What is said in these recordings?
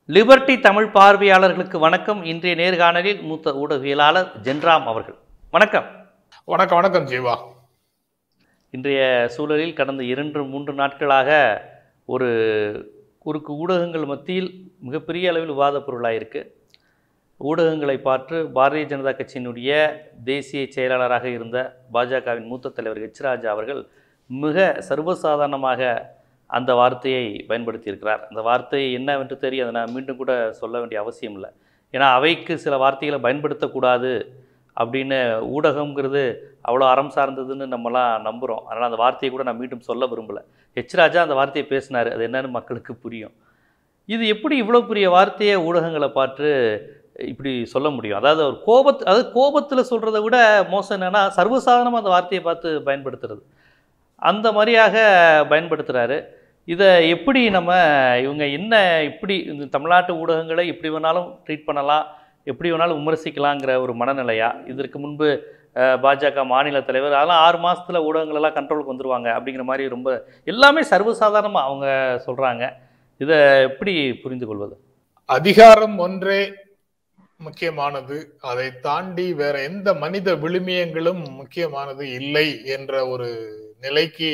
Liberty Tamil பார்வையாளர்களுக்கு வணக்கம். இன்றைய நேர்காணலில் மூத்த ஊடகவியலாளர் ஜென்ராம் அவர்கள். வணக்கம். வணக்கம். வணக்கம் ஜீவா. இன்றைய சூழலில் கடந்த 2-3 நாட்களாக ஒரு குறுக்கு ஊடகங்கள் மத்தியில் மிகப்பெரிய அளவில் விவாதப் பொருளாயிருக்கு. ஊடகங்களை பார்த்து பாரதிய ஜனதா கட்சியினுடைய தேசிய செயலாளராக இருந்த பாஜகவின் மூத்த தலைவர் ஹெச் ராஜா அவர்கள் மிக சர்வசாதாரணமாக அந்த வார்த்தையை பயன்படுத்தியிருக்கிறார். அந்த வார்த்தை என்னவென்று தெரியும், அதை நான் மீண்டும் கூட சொல்ல வேண்டிய அவசியம் இல்லை. ஏன்னா அவைக்கு சில வார்த்தைகளை பயன்படுத்தக்கூடாது அப்படின்னு ஊடகங்கிறது அவ்வளோ அறம் சார்ந்ததுன்னு நம்மலாம் நம்புகிறோம். அதனால் அந்த வார்த்தையை கூட நான் மீண்டும் சொல்ல விரும்பலை. ஹெச் ராஜா அந்த வார்த்தையை பேசினார், அது என்னன்னு மக்களுக்கு புரியும். இது எப்படி இவ்வளோ பெரிய வார்த்தையை ஊடகங்களை பார்த்து இப்படி சொல்ல முடியும்? அதாவது ஒரு கோபத்தில் சொல்கிறத விட மோசம் என்னென்னா சர்வசாதாரணமாக அந்த வார்த்தையை பார்த்து பயன்படுத்துறது. அந்த மாதிரியாக பயன்படுத்துகிறாரு. இதை எப்படி இவங்க என்ன இப்படி இந்த தமிழ்நாட்டு ஊடகங்களை எப்படி வேணாலும் ட்ரீட் பண்ணலாம், எப்படி வேணாலும் விமர்சிக்கலாங்கிற ஒரு மனநிலையா? இதற்கு முன்பு பாஜக மாநில தலைவர் அதெல்லாம் 6 மாதத்தில் ஊடகங்களெல்லாம் கண்ட்ரோலுக்கு வந்துடுவாங்க அப்படிங்கிற மாதிரி ரொம்ப எல்லாமே சர்வசாதாரணமாக அவங்க சொல்கிறாங்க. இதை எப்படி புரிந்து கொள்வது? அதிகாரம் ஒன்றே முக்கியமானது, அதை தாண்டி வேற எந்த மனித விழுமியங்களும் முக்கியமானது இல்லை என்ற ஒரு நிலைக்கு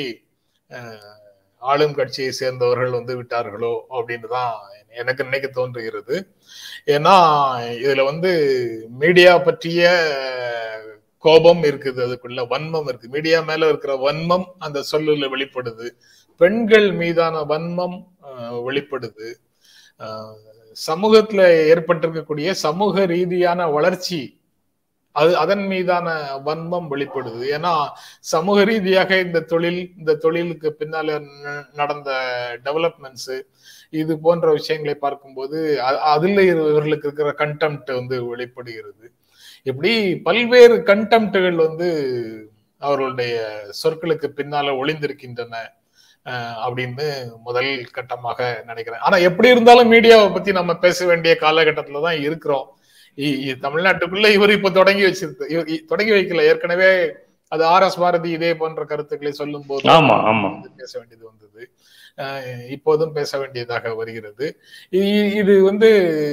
ஆளும் கட்சியை சேர்ந்தவர்கள் வந்து விட்டார்களோ அப்படின்னு தான் எனக்கு நினைக்க தோன்றுகிறது. ஏன்னா இதுல வந்து மீடியா பற்றிய கோபம் இருக்குது, அதுக்குள்ள வன்மம் இருக்கு. மீடியா மேல இருக்கிற வன்மம் அந்த சொல்லுல வெளிப்படுது. பெண்கள் மீதான வன்மம் வெளிப்படுது. சமூகத்துல ஏற்பட்டிருக்கக்கூடிய சமூக ரீதியான வளர்ச்சி அதன் மீதான வன்மம் வெளிப்படுது. ஏன்னா சமூக ரீதியாக இந்த தொழிலுக்கு பின்னால நடந்த டெவலப்மெண்ட்ஸ் இது போன்ற விஷயங்களை பார்க்கும்போது அதுல இவர்களுக்கு இருக்கிற கண்டெம்ட் வந்து வெளிப்படுகிறது. இப்படி பல்வேறு கண்டெம்ட்டுகள் வந்து அவர்களுடைய சொற்களுக்கு பின்னால ஒளிந்திருக்கின்றன அப்படின்னு முதல் கட்டமாக நினைக்கிறேன். ஆனா எப்படி இருந்தாலும் மீடியாவை பத்தி நம்ம பேச வேண்டிய காலகட்டத்துலதான் இருக்கிறோம். தமிழ்நாட்டுக்குள்ள இவர் இப்ப தொடங்கி வைக்கல, ஏற்கனவே அது RS பாரதி இதே போன்ற கருத்துக்களை சொல்லும் போது பேச வேண்டியது வந்தது, இப்போதும் பேச வேண்டியதாக வருகிறது. இது வந்து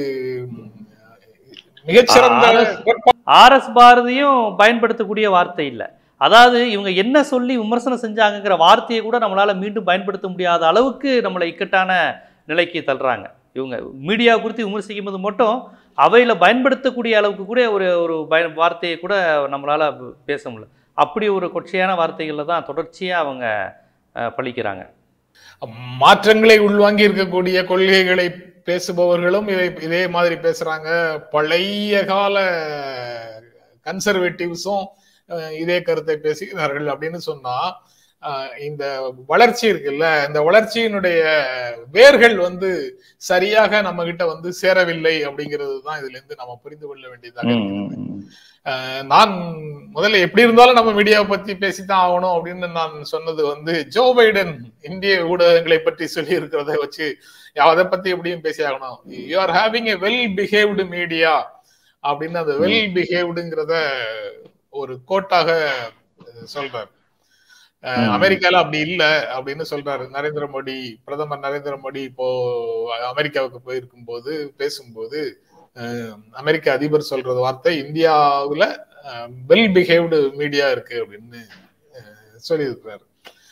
மிகச்சிறந்த RS பாரதியும் பயன்படுத்தக்கூடிய வார்த்தை இல்லை. அதாவது இவங்க என்ன சொல்லி விமர்சனம் செஞ்சாங்கிற வார்த்தையை கூட நம்மளால மீண்டும் பயன்படுத்த முடியாத அளவுக்கு நம்மளை இக்கட்டான நிலைக்கு தள்ளுறாங்க. இவங்க மீடியா குறித்து விமர்சிக்கும் போது மட்டும் அவையில் பயன்படுத்தக்கூடிய அளவுக்கு கூட ஒரு வார்த்தையை கூட நம்மளால் பேச முடியல. அப்படி ஒரு கொச்சையான வார்த்தைகளில் தான் தொடர்ச்சியாக அவங்க பழிக்கிறாங்க. மாற்றங்களை உள்வாங்கி இருக்கக்கூடிய கொள்கைகளை பேசுபவர்களும் இதே மாதிரி பேசுறாங்க. பழைய கால கன்சர்வேட்டிவ்ஸும் இதே கருத்தை பேசுகிறார்கள் அப்படின்னு சொன்னா இந்த வளர்ச்சி இருக்குல்ல, இந்த வளர்ச்சியினுடைய வேர்கள் வந்து சரியாக நம்ம கிட்ட வந்து சேரவில்லை அப்படிங்கிறது தான் இதுல இருந்து நம்ம புரிந்து கொள்ள வேண்டியதாக இருக்கிறது. நான் முதல்ல எப்படி இருந்தாலும் நம்ம மீடியாவை பத்தி பேசித்தான் ஆகணும் அப்படின்னு நான் சொன்னது வந்து ஜோ பைடன் இந்திய ஊடகங்களை பற்றி சொல்லி இருக்கிறத வச்சு அதை பத்தி எப்படியும் பேசி ஆகணும். You are having a well behaved media அப்படின்னு அந்த வெல் பிஹேவ்டுங்கிறத ஒரு கோட்டாக சொல்றாரு. அமெரிக்கால அப்படி இல்ல அப்படின்னு சொல்றாரு பிரதமர் நரேந்திர மோடி இப்போ அமெரிக்காவுக்கு போயிருக்கும் போது பேசும்போது அமெரிக்க அதிபர் சொல்றது வார்த்தை இந்தியாவுல வெல் பிஹேவ்டு மீடியா இருக்கு அப்படின்னு சொல்லி இருக்கிறாரு.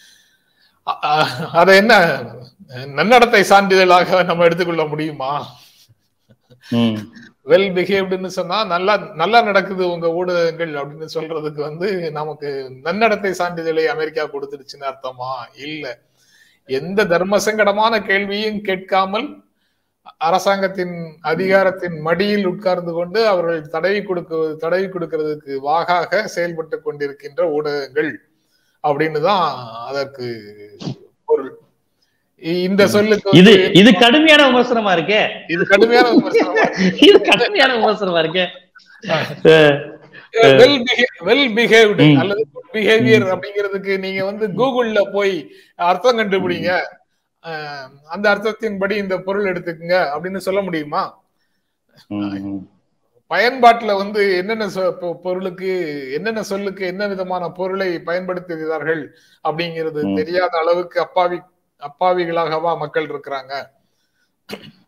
அத என்ன நன்னடத்தை சான்றிதழாக நம்ம எடுத்துக்கொள்ள முடியுமா? வெல் பிஹேவ்டுன்னு சொன்னா நல்லா நடக்குது உங்க ஊடகங்கள் அப்படின்னு சொல்றதுக்கு வந்து நமக்கு நன்னடத்தை சான்றிதழை அமெரிக்கா கொடுத்துடுச்சுன்னு அர்த்தமா? இல்ல. எந்த தர்ம சங்கடமான கேள்வியும் கேட்காமல் அரசாங்கத்தின் அதிகாரத்தின் மடியில் உட்கார்ந்து கொண்டு அவர்கள் தடவி கொடுக்கிறதுக்கு வாகாக செயல்பட்டு கொண்டிருக்கின்ற ஊடகங்கள் அப்படின்னு தான் அதற்கு பொருள். இந்த சொல்லுக்கு இது கடுமையான விமர்சனமா இருக்கே. இது கடுமையான விமர்சனமா இருக்கே. வெல் பிஹேவ்டு அல்லது குட் பிஹேவியர் அப்படிங்கிறதுக்கு நீங்க வந்து கூகுள்ல போய் அர்த்தம் கண்டுபிடிங்க, அந்த அர்த்தத்தின்படி இந்த பொருள் எடுத்துக்குங்க அப்படின்னு சொல்ல முடியுமா? பயன்பாட்டுல வந்து என்னென்ன பொருளுக்கு என்னென்ன சொல்லுக்கு என்ன விதமான பொருளை பயன்படுத்துகிறார்கள் அப்படிங்கிறது தெரியாத அளவுக்கு அப்பாவிகளாகவா மக்கள் இருக்கிறாங்க?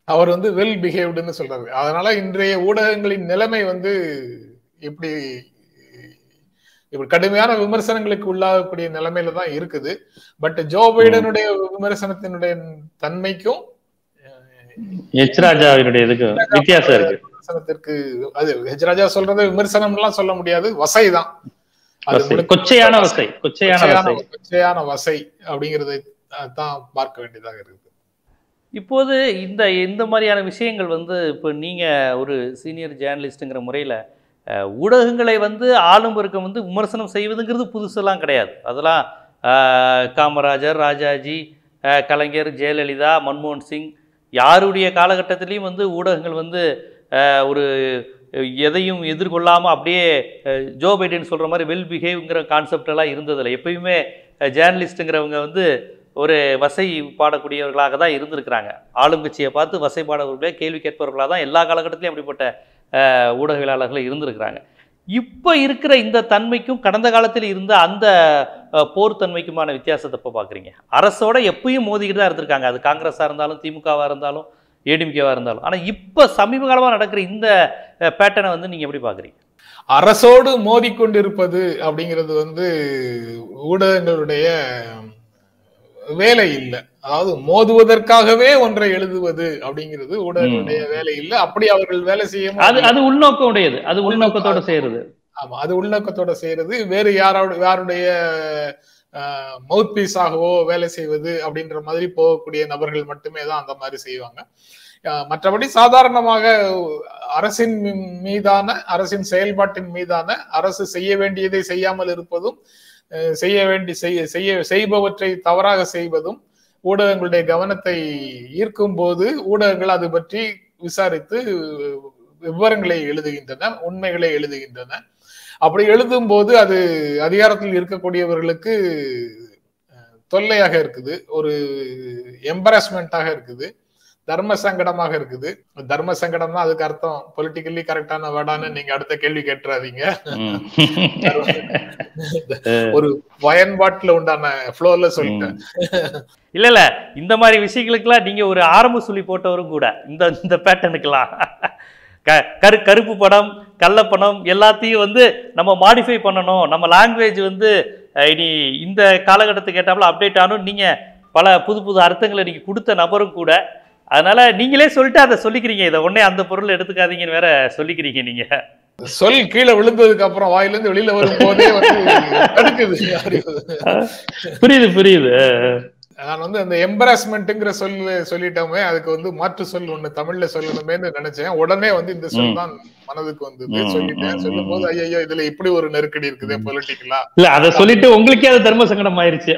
அவர் வந்து வெல் பிஹேவ்டுன்னு சொல்றாரு. அதனால இன்றைய ஊடகங்களின் நிலைமை வந்து இப்படி இப்படி கடுமையான விமர்சனங்களுக்கு உள்ளாகக்கூடிய நிலைமையில தான் இருக்குது. பட் ஜோ பைடனுடைய விமர்சனத்தினுடைய தன்மைக்கும் எச் ராஜாவினுடைய இதுக்கு வித்தியாசம் இருக்கு. விமர்சனத்திற்கு அது எச் ராஜா சொல்றதை விமர்சனம் எல்லாம் சொல்ல முடியாது, வசைதான். அது கொச்சையான வசை, கொச்சையான வசை அப்படிங்கறதை தான் பார்க்க வேண்டியதாக இருக்குது. இப்போது இந்த மாதிரியான விஷயங்கள் வந்து இப்போ நீங்கள் ஒரு சீனியர் ஜேர்னலிஸ்ட்டுங்கிற முறையில் ஊடகங்களை வந்து ஆளும் வர்க்கம் வந்து விமர்சனம் செய்வதுங்கிறது புதுசெல்லாம் கிடையாது. அதெல்லாம் காமராஜர், ராஜாஜி, கலைஞர், ஜெயலலிதா, மன்மோகன் சிங் யாருடைய காலகட்டத்திலையும் வந்து ஊடகங்கள் வந்து ஒரு எதையும் எதிர்கொள்ளாமல் அப்படியே ஜோ பைடன் சொல்கிற மாதிரி வெல் பிஹேவ்ங்கிற கான்செப்டெல்லாம் இருந்ததில்லை. எப்பயுமே ஜேர்னலிஸ்ட்டுங்கிறவங்க வந்து ஒரு வசை பாடக்கூடியவர்களாக தான் இருந்திருக்கிறாங்க. ஆளுங்கட்சியை பார்த்து வசை பாடவர்களே கேள்வி கேட்பவர்களாக தான் எல்லா காலகட்டத்திலையும் அப்படிப்பட்ட ஊடகவியலாளர்கள் இருந்திருக்கிறாங்க. இப்போ இருக்கிற இந்த தன்மைக்கும் கடந்த காலத்தில் இருந்த அந்த போர் தன்மைக்குமான வித்தியாசத்தை இப்போ பார்க்குறீங்க. அரசோட எப்பயும் மோதிக்கிட்டு தான் இருந்திருக்காங்க. அது காங்கிரஸாக இருந்தாலும், திமுகவாக இருந்தாலும், ஏடிஎம்கேவாக இருந்தாலும். ஆனால் இப்போ சமீப காலமாக நடக்கிற இந்த பேட்டர்னை வந்து நீங்கள் எப்படி பார்க்குறீங்க? அரசோடு மோதிக்கொண்டிருப்பது அப்படிங்கிறது வந்து ஊடகங்களுடைய வேலை இல்லை. அதாவது மோதுவதற்காகவே ஒன்றை எழுதுவது அப்படிங்கிறது ஊடகங்களுடைய வேலை இல்லை. அப்படி அவர்கள் வேலை செய்ய அது உள்நோக்கம் உடையது, அது உள்நோக்கத்தோட செய்யறது. ஆமா, அது உள்நோக்கத்தோட செய்யறது. வேறு யாருடைய மவுத் பீஸாகவோ வேலை செய்வது அப்படின்ற மாதிரி போகக்கூடிய நபர்கள் மட்டுமே தான் அந்த மாதிரி செய்வாங்க. மற்றபடி சாதாரணமாக அரசின் மீதான, அரசின் செயல்பாட்டின் மீதான, அரசு செய்ய வேண்டியதை செய்யாமல் இருப்பதும், செய்பவற்றை தவறாக செய்வதும் ஊடகங்களுடைய கவனத்தை ஈர்க்கும் போது ஊடகங்கள் அது பற்றி விசாரித்து விவரங்களை எழுதுகின்றன, உண்மைகளை எழுதுகின்றன. அப்படி எழுதும் போது அது அதிகாரத்தில் இருக்கக்கூடியவர்களுக்கு தொல்லையாக இருக்குது, ஒரு எம்பரஸ்மெண்டாக இருக்குது, தர்ம சங்கடமாக இருக்குது. தர்ம சங்கடம்னா அதுக்கு அர்த்தம் பொலிட்டிக்கலி கரெக்டான வேர்டான்னு நீங்க அடுத்த கேள்வி கேட்டுறாதீங்க. ஒரு பயன்பாட்டுல உண்டான ஃப்ளோர்ல சொல்லிட்டேன். இல்ல இந்த மாதிரி விஷயங்களுக்கெல்லாம் நீங்க ஒரு ஆரம்ப சொல்லி போட்டவரும் கூட இந்த பேட்டர்னுக்கெல்லாம் கருப்பு படம், கள்ளப்பணம் எல்லாத்தையும் வந்து நம்ம மாடிஃபை பண்ணணும், நம்ம லாங்குவேஜ் வந்து இனி இந்த காலகட்டத்துக்கு ஏற்றாப்புல அப்டேட் ஆகணும், நீங்க பல புது புது அர்த்தங்களை நீங்க கொடுத்த நபரும் கூட. அதனால நீங்களே சொல்லிட்டு அதை சொல்லிக்கிறீங்க, இதை உடனே அந்த பொருள் எடுத்துக்காதீங்கன்னு வேற சொல்லிக்கிறீங்க. நீங்க சொல் கீழே விழுந்ததுக்கு அப்புறம் வாயிலிருந்து வெளியில வரும் போதே தடுக்குது. புரியுது. நான் வந்து அந்த எம்பராஸ்மெண்ட்ங்கிற சொல்லிட்டோமே, அதுக்கு வந்து மாற்று சொல் ஒண்ணு தமிழ்ல சொல்லணுமேன்னு நினைச்சேன். உடனே வந்து இந்த சொல் தான் மனதுக்கு வந்து சொல்லிட்டேன். சொல்லும் போது ஐயோ இதுல இப்படி ஒரு நெருக்கடி இருக்குது பொலிட்டிக்கலா. இல்ல அதை சொல்லிட்டு உங்களுக்கே அது தர்ம சங்கடம் ஆயிருச்சு.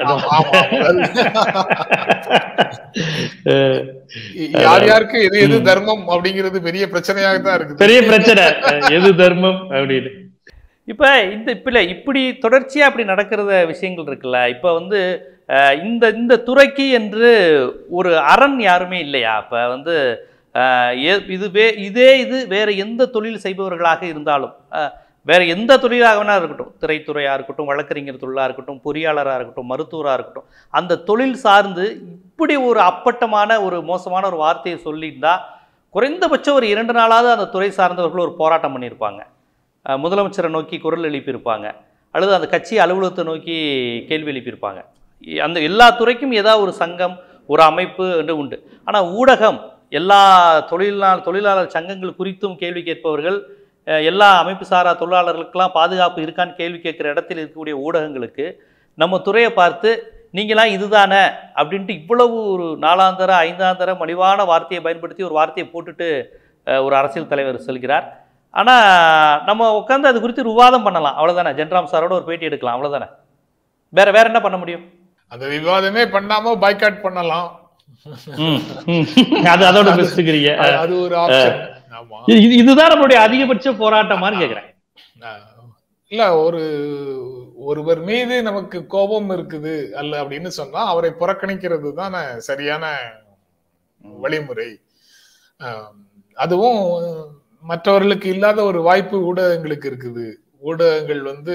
யார் யாருக்கு எது தர்மம் அப்படிங்கிறது பெரிய பிரச்சனையாக தான் இருக்கு. பெரிய பிரச்சனை எது தர்மம் அப்படின்னு. இப்படி தொடர்ச்சியா அப்படி நடக்கிறத விஷயங்கள் இருக்குல்ல. இப்ப வந்து இந்த துறைக்கு என்று ஒரு அரண் யாருமே இல்லையா? இப்ப வந்து இது வேற எந்த தொழில் செய்பவர்களாக இருந்தாலும், வேற எந்த தொழிலாக வேணா இருக்கட்டும், திரைத்துறையா இருக்கட்டும், வழக்கறிஞர் தொழிலாக இருக்கட்டும், பொறியாளராக இருக்கட்டும், மருத்துவராக இருக்கட்டும், அந்த தொழில் சார்ந்து இப்படி ஒரு அப்பட்டமான ஒரு மோசமான ஒரு வார்த்தையை சொல்லியிருந்தா குறைந்தபட்சம் ஒரு 2 நாளாவது அந்த துறை சார்ந்தவர்கள் ஒரு போராட்டம் பண்ணியிருப்பாங்க, முதலமைச்சரை நோக்கி குரல் எழுப்பியிருப்பாங்க, அல்லது அந்த கட்சி அலுவலகத்தை நோக்கி கேள்வி எழுப்பியிருப்பாங்க. அந்த எல்லா துறைக்கும் ஏதாவது ஒரு சங்கம், ஒரு அமைப்பு என்று உண்டு. ஆனால் ஊடகம் எல்லா தொழிலாளர் சங்கங்கள் குறித்தும் கேள்வி கேட்பவர்கள், எல்லா அமைப்பு சாரா தொழிலாளர்களுக்கெல்லாம் பாதுகாப்பு இருக்கான்னு கேள்வி கேட்குற இடத்தில் இருக்கக்கூடிய ஊடகங்களுக்கு நம்ம துறையை பார்த்து நீங்களாம் இதுதானே அப்படின்ட்டு இவ்வளவு ஒரு 4ஆந்தர 5ஆந்தர மலிவான வார்த்தையை பயன்படுத்தி ஒரு வார்த்தையை போட்டுட்டு ஒரு அரசியல் தலைவர் சொல்கிறார். ஆனால் நம்ம உட்காந்து அது குறித்து விவாதம் பண்ணலாம், அவ்வளோதானே. ஜென்ராம் சாரோட ஒரு பேட்டி எடுக்கலாம், அவ்வளோதானே. வேற என்ன பண்ண முடியும்? அந்த விவாதமே பண்ணாம பாய்காட் பண்ணலாம். அதோட பெஸ்ட்ங்கறீங்க. அது ஒரு ஆப்ஷன். ஆமா, இதுதான் நம்மளுடைய அதிகபட்ச போராட்டமான்னு கேக்குறேன். இல்ல, ஒருவர் மீது நமக்கு கோபம் இருக்குது அல்ல அப்படின்னு சொன்னா அவரை புறக்கணிக்கிறது தான் சரியான வழிமுறை. அதுவும் மற்றவர்களுக்கு இல்லாத ஒரு வாய்ப்பு ஊடகங்களுக்கு இருக்குது. ஊடகங்கள் வந்து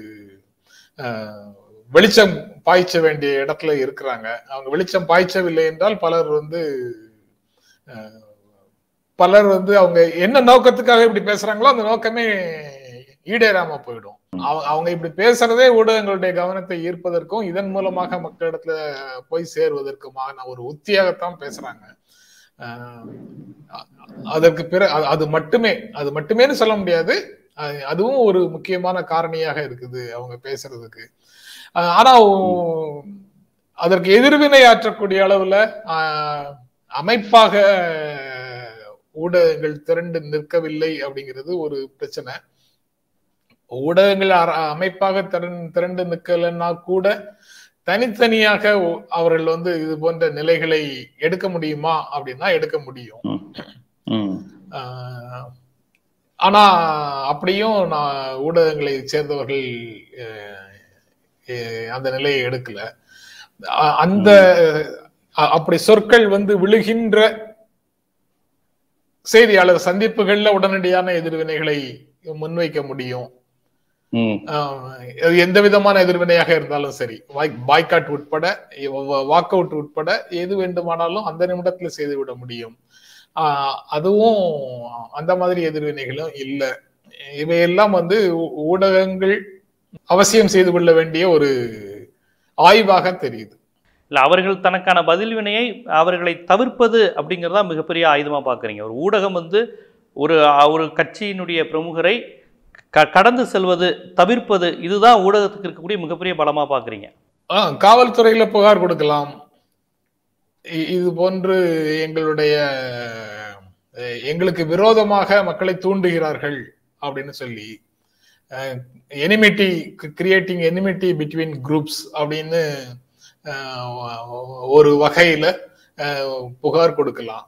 வெளிச்சம் பாய்ச்ச வேண்டிய இடத்துல இருக்கிறாங்க. அவங்க வெளிச்சம் பாய்ச்சவில்லை என்றால் பலர் வந்து பலர் வந்து அவங்க என்ன நோக்கத்துக்காக இப்படி பேசுறாங்களோ அந்த நோக்கமே ஈடேறாம போயிடும். அவங்க இப்படி பேசுறதே ஊடகங்களுடைய கவனத்தை ஈர்ப்பதற்கும் இதன் மூலமாக மக்களிடத்துல போய் சேர்வதற்குமான ஒரு உத்தியாகத்தான் பேசுறாங்க. அதற்கு பிறகு அது மட்டுமேன்னு சொல்ல முடியாது, அதுவும் ஒரு முக்கியமான காரணியாக இருக்குது அவங்க பேசுறதுக்கு. ஆனா அதற்கு எதிர்வினை ஆற்றக்கூடிய அளவுல அமைப்பாக ஊடகங்கள் திரண்டு நிற்கவில்லை அப்படிங்கிறது ஒரு பிரச்சனை. ஊடகங்கள் அமைப்பாக திரண்டு நிற்கலன்னா கூட தனித்தனியாக அவர்கள் வந்து இது போன்ற நிலைகளை எடுக்க முடியுமா அப்படின்னா எடுக்க முடியும். ஆனா அப்படியும் ஊடகங்களை சேர்ந்தவர்கள் அந்த நிலையை எடுக்கல. அந்த அப்படி சொற்கள் வந்து விழுகின்ற செய்தியாளர் சந்திப்புகள்ல உடனடியான எதிர்வினைகளை முன்வைக்க முடியும். எந்த விதமான எதிர்வினையாக இருந்தாலும் சரி, பாய்காட் உட்பட, வாக் அவுட் உட்பட எது வேண்டுமானாலும் அந்த நிமிடத்துல செய்து விட முடியும். அதுவும் அந்த மாதிரி எதிர்வினைகளும் இல்லை. இவையெல்லாம் வந்து ஊடகங்கள் அவசியம் செய்து கொள்ள வேண்டிய ஒரு ஆய்வாக தெரியுது. இல்லை, அவர்கள் தனக்கான பதில் வினையை அவர்களை தவிர்ப்பது அப்படிங்கிறதா மிகப்பெரிய ஆயுதமாக பார்க்குறீங்க. ஒரு ஊடகம் வந்து ஒரு கட்சியினுடைய பிரமுகரை கடந்து செல்வது, தவிர்ப்பது, இதுதான் ஊடகத்துக்கு இருக்கக்கூடிய மிகப்பெரிய பலமாக பார்க்குறீங்க. காவல்துறையில புகார் கொடுக்கலாம், இது போன்று எங்களுக்கு விரோதமாக மக்களை தூண்டுகிறார்கள் அப்படின்னு சொல்லி, கிரியேட்டிங் எனிமிட்டி பிட்வீன் குரூப்ஸ் அப்படின்னு ஒரு வகையில புகார் கொடுக்கலாம்.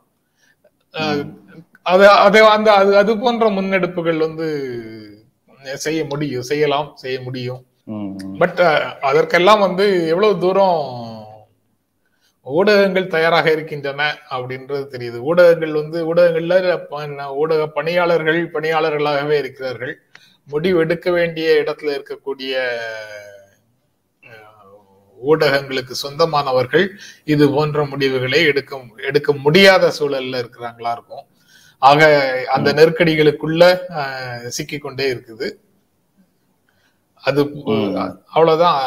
அது போன்ற முன்னெடுப்புகள் வந்து செய்ய முடியும். பட் அதற்கெல்லாம் வந்து எவ்வளவு தூரம் ஊடகங்கள் தயாராக இருக்கின்றன அப்படின்றது தெரியுது. ஊடகங்கள்ல ஊடக பணியாளர்களாகவே இருக்கிறார்கள். முடிவு எடுக்க வேண்டிய இடத்துல இருக்கக்கூடிய ஊடகங்களுக்கு சொந்தமானவர்கள் இது போன்ற முடிவுகளை எடுக்க முடியாத சூழல்ல இருக்கிறாங்களா இருக்கும். ஆக அந்த நெருக்கடிகளுக்குள்ள சிக்கிக்கொண்டே இருக்குது. அது அவ்வளவுதான்.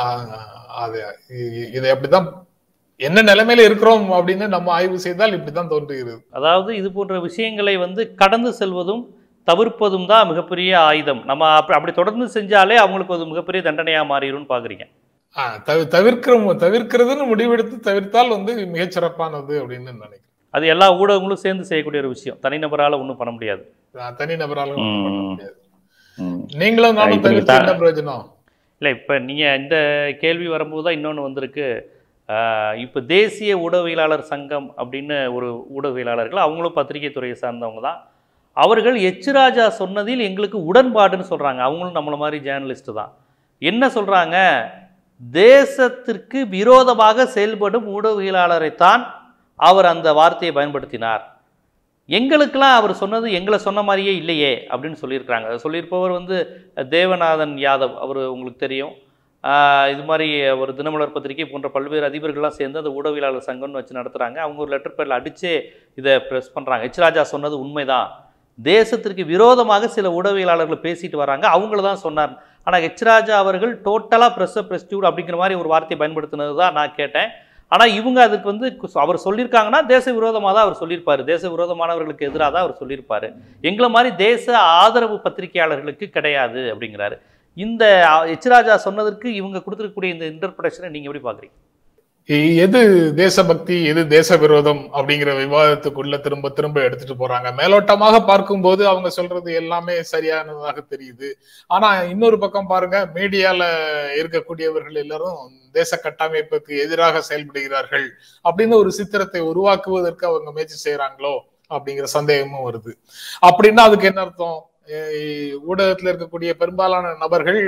இதை அப்படிதான் என்ன நிலைமையில இருக்கிறோம் அப்படின்னு நம்ம ஆய்வு செய்தால் இப்படிதான் தோன்றுகிறது. அதாவது இது போன்ற விஷயங்களை வந்து கடந்து செல்வதும் தவிர்ப்பதும் தான் மிகப்பெரிய ஆயுதம். நம்ம அப்படி தொடர்ந்து செஞ்சாலே அவங்களுக்கு ஒரு மிகப்பெரிய தண்டனையா மாறிடும் பாக்குறீங்க. தவிர்க்கிறதுன்னு முடிவெடுத்து தவிர்த்தால் வந்து மிகச்சிறப்பானது அப்படின்னு நினைக்கிறேன். அது எல்லா ஊடகங்களும் சேர்ந்து செய்யக்கூடிய ஒரு விஷயம். தனிநபரால ஒன்றும் பண்ண முடியாது. தனிநபரால பண்ண முடியாது. நீங்களும் நானும் தவிர்த்து என்ன பிரயோஜனம்? இல்லை, இப்போ நீங்கள் இந்த கேள்வி வரும்போது தான் இன்னொன்று வந்திருக்கு. இப்போ தேசிய ஊடகவியலாளர் சங்கம் அப்படின்னு ஒரு ஊடகவியலாளர்கள், அவங்களும் பத்திரிகை துறையை சார்ந்தவங்க தான். அவர்கள் எச் ராஜா சொன்னதில் எங்களுக்கு உடன்பாடுன்னு சொல்கிறாங்க. அவங்களும் நம்மளை மாதிரி ஜேர்னலிஸ்ட்டு தான். என்ன சொல்கிறாங்க? தேசத்திற்கு விரோதமாக செயல்படும் ஊடகவியலாளரைத்தான் அவர் அந்த வார்த்தையை பயன்படுத்தினார். எங்களுக்கெல்லாம் அவர் சொன்னது எங்களை சொன்ன மாதிரியே இல்லையே அப்படின்னு சொல்லியிருக்கிறாங்க. சொல்லியிருப்பவர் வந்து தேவநாதன் யாதவ். அவர் உங்களுக்கு தெரியும். இது மாதிரி ஒரு தினமலர் பத்திரிகை போன்ற பல்வேறு அதிபர்கள்லாம் சேர்ந்து அந்த ஊடகவியலாளர் சங்கம்னு வச்சு நடத்துகிறாங்க. அவங்க ஒரு லெட்டர் பேரில் அடித்தே இதை ப்ரெஸ் பண்ணுறாங்க. எச் ராஜா சொன்னது உண்மைதான், தேசத்திற்கு விரோதமாக சில ஊடகவியலாளர்கள் பேசிட்டு வராங்க, அவங்கள தான் சொன்னார். ஆனால் எச் ராஜா அவர்கள் டோட்டலாக ப்ரெஸ்டியூட் அப்படிங்கிற மாதிரி ஒரு வார்த்தையை பயன்படுத்தினது தான் நான் கேட்டேன். ஆனால் இவங்க அதுக்கு வந்து அவர் சொல்லியிருக்காங்கன்னா தேச விரோதமாக தான் அவர் சொல்லியிருப்பார், தேச விரோதமானவர்களுக்கு எதிராக தான் அவர் சொல்லியிருப்பார், எங்களை மாதிரி தேச ஆதரவு பத்திரிகையாளர்களுக்கு கிடையாது அப்படிங்கிறாரு. இந்த எச் ராஜா சொன்னதற்கு இவங்க கொடுத்துருக்கக்கூடிய இந்த இன்டர்பிரேஷனை நீங்கள் எப்படி பார்க்குறீங்க? எது தேசபக்தி எது தேச விரோதம் அப்படிங்கிற விவாதத்துக்குள்ள திரும்ப திரும்ப எடுத்துட்டு போறாங்க. மேலோட்டமாக பார்க்கும்போது அவங்க சொல்றது எல்லாமே சரியானதாக தெரியுது. ஆனா இன்னொரு பக்கம் பாருங்க, மீடியால இருக்கக்கூடியவர்கள் எல்லாரும் தேச கட்டமைப்புக்கு எதிராக செயல்படுகிறார்கள் அப்படின்னு ஒரு சித்திரத்தை உருவாக்குவதற்கு அவங்க முயற்சி செய்யறாங்களோ அப்படிங்கிற சந்தேகமும் வருது. அப்படின்னா அதுக்கு என்ன அர்த்தம்? ஊடகத்துல இருக்கக்கூடிய பெரும்பாலான நபர்கள்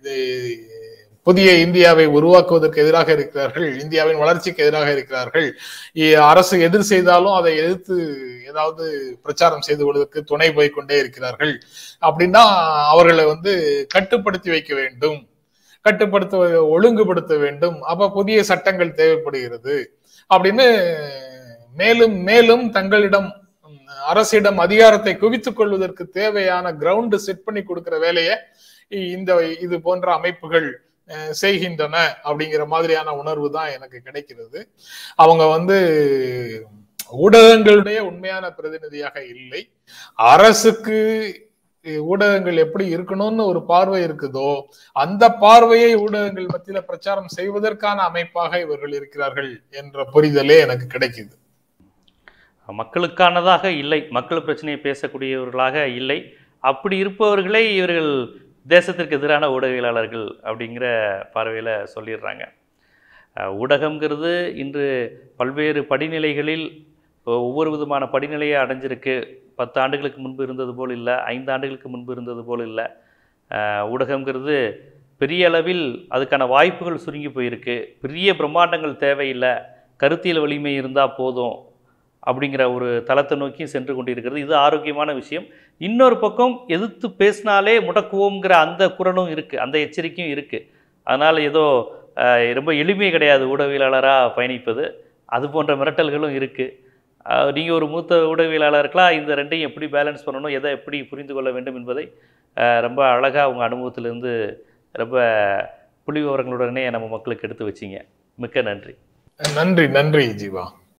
புதிய இந்தியாவை உருவாக்குவதற்கு எதிராக இருக்கிறார்கள், இந்தியாவின் வளர்ச்சிக்கு எதிராக இருக்கிறார்கள், அரசு எதிர் செய்தாலும் அதை எதிர்த்து ஏதாவது பிரச்சாரம் செய்து கொள்வதற்கு துணை போய் கொண்டே இருக்கிறார்கள். அப்படின்னா அவர்களை வந்து கட்டுப்படுத்தி வைக்க வேண்டும், ஒழுங்குபடுத்த வேண்டும். அப்ப புதிய சட்டங்கள் தேவைப்படுகிறது அப்படின்னு மேலும் மேலும் தங்களிடம் அரசிடம் அதிகாரத்தை குவித்துக் கொள்வதற்கு தேவையான கிரவுண்ட் செட் பண்ணி கொடுக்கிற வேலையை இது போன்ற அமைப்புகள் செய்கின்றன அப்படிங்கிற மாதிரியான உணர்வு தான் எனக்கு கிடைக்கிறது. அவங்க ஊடகங்களுடைய உண்மையான பிரதிநிதியாக இல்லை. அரசுக்கு ஊடகங்கள் எப்படி இருக்கணும்னு ஒரு பார்வை இருக்குதோ அந்த பார்வையை ஊடகங்கள் மத்தியில பிரச்சாரம் செய்வதற்கான அமைப்பாக இவர்கள் இருக்கிறார்கள் என்ற புரிதலே எனக்கு கிடைக்குது. மக்களுக்கானதாக இல்லை, மக்கள் பிரச்சனையை பேசக்கூடியவர்களாக இல்லை. அப்படி இருப்பவர்களே இவர்கள் தேசத்திற்கு எதிரான ஊடகவியலாளர்கள் அப்படிங்கிற பார்வையில் சொல்லிடுறாங்க. ஊடகங்கிறது இன்று பல்வேறு படிநிலைகளில் ஒவ்வொரு விதமான படிநிலையை அடைஞ்சிருக்கு. 10 ஆண்டுகளுக்கு முன்பு இருந்தது போல் இல்லை, 5 ஆண்டுகளுக்கு முன்பு இருந்தது போல் இல்லை. ஊடகங்கிறது பெரிய அளவில் அதுக்கான வாய்ப்புகள் சுருங்கி போயிருக்கு. பெரிய பிரம்மாண்டங்கள் தேவையில்லை, கருத்தியல் வலிமை இருந்தால் போதும் அப்படிங்கிற ஒரு தளத்தை நோக்கி சென்று கொண்டிருக்கிறது. இது ஆரோக்கியமான விஷயம். இன்னொரு பக்கம் எதிர்த்து பேசினாலே முடக்குவோங்கிற அந்த குரலும் இருக்குது, அந்த எச்சரிக்கையும் இருக்குது. அதனால் ஏதோ ரொம்ப எளிமை கிடையாது ஊடகவியலாளராக பயணிப்பது, அது போன்ற மிரட்டல்களும் இருக்குது. நீங்கள் ஒரு மூத்த ஊடகவியலாளர்களாக இந்த ரெண்டையும் எப்படி பேலன்ஸ் பண்ணணும், எதை எப்படி புரிந்து கொள்ள வேண்டும் என்பதை ரொம்ப அழகாக உங்கள் அனுபவத்திலேருந்து ரொம்ப புள்ளி விவரங்களுடனே நம்ம மக்களுக்கு எடுத்து வச்சிங்க. மிக்க நன்றி. நன்றி ஜீவா.